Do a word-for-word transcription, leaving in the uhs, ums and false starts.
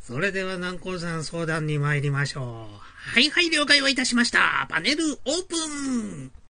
それでは南光さん相談に参りましょう。はいはい、了解をいたしました。パネルオープン。